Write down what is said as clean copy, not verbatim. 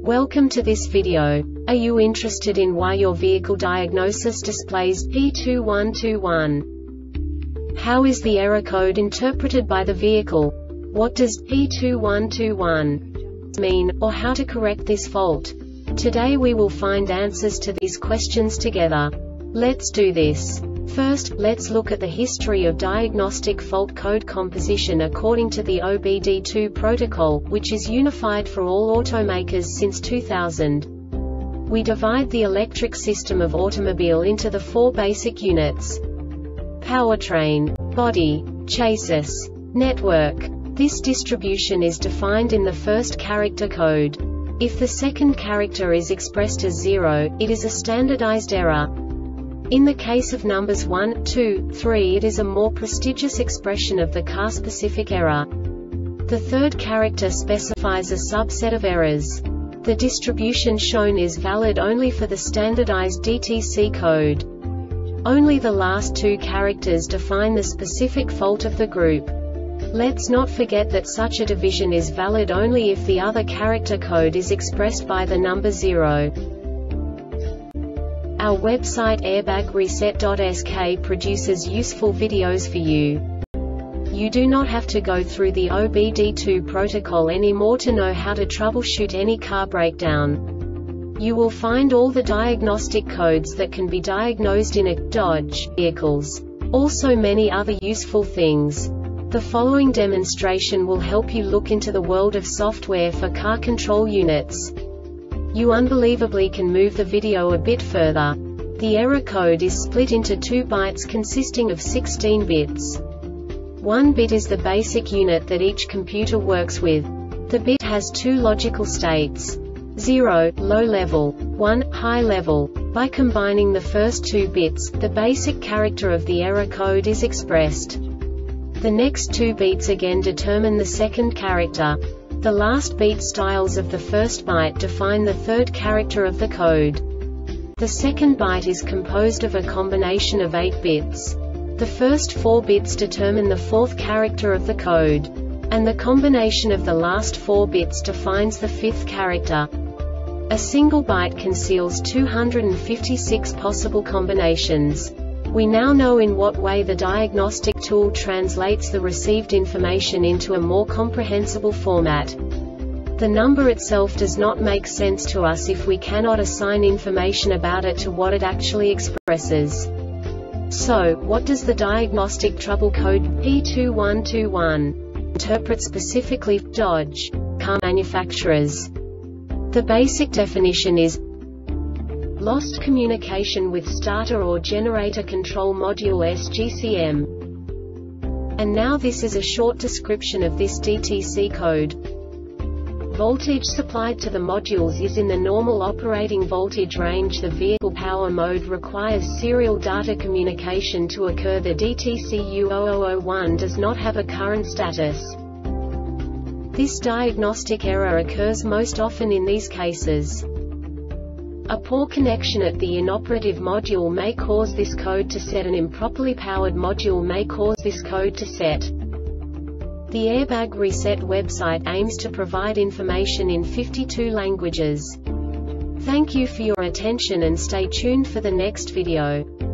Welcome to this video. Are you interested in why your vehicle diagnosis displays P2121? How is the error code interpreted by the vehicle? What does P2121 mean, or how to correct this fault? Today we will find answers to these questions together. Let's do this. First, let's look at the history of diagnostic fault code composition according to the OBD2 protocol, which is unified for all automakers since 2000. We divide the electric system of automobile into the four basic units: powertrain, body, chassis, network. This distribution is defined in the first character code. If the second character is expressed as 0, it is a standardized error. In the case of numbers 1, 2, 3, it is a more prestigious expression of the car-specific error. The third character specifies a subset of errors. The distribution shown is valid only for the standardized DTC code. Only the last two characters define the specific fault of the group. Let's not forget that such a division is valid only if the other character code is expressed by the number 0. Our website airbagreset.sk produces useful videos for you. You do not have to go through the OBD2 protocol anymore to know how to troubleshoot any car breakdown. You will find all the diagnostic codes that can be diagnosed in a Dodge vehicles. Also many other useful things. The following demonstration will help you look into the world of software for car control units. You unbelievably can move the video a bit further. The error code is split into 2 bytes consisting of 16 bits. 1 bit is the basic unit that each computer works with. The bit has 2 logical states: 0, low level, 1, high level. By combining the first 2 bits, the basic character of the error code is expressed. The next 2 beats again determine the second character. The last beat styles of the first byte define the third character of the code. The second byte is composed of a combination of 8 bits. The first 4 bits determine the fourth character of the code. And the combination of the last 4 bits defines the fifth character. A single byte conceals 256 possible combinations. We now know in what way the diagnostic tool translates the received information into a more comprehensible format. The number itself does not make sense to us if we cannot assign information about it to what it actually expresses. So, what does the diagnostic trouble code P2121 interpret specifically for Dodge car manufacturers? The basic definition is lost communication with starter or generator control module SGCM. And now this is a short description of this DTC code. Voltage supplied to the modules is in the normal operating voltage range. The vehicle power mode requires serial data communication to occur. The DTC U0001 does not have a current status. This diagnostic error occurs most often in these cases. A poor connection at the inoperative module may cause this code to set. An improperly powered module may cause this code to set. The Airbag Reset website aims to provide information in 52 languages. Thank you for your attention and stay tuned for the next video.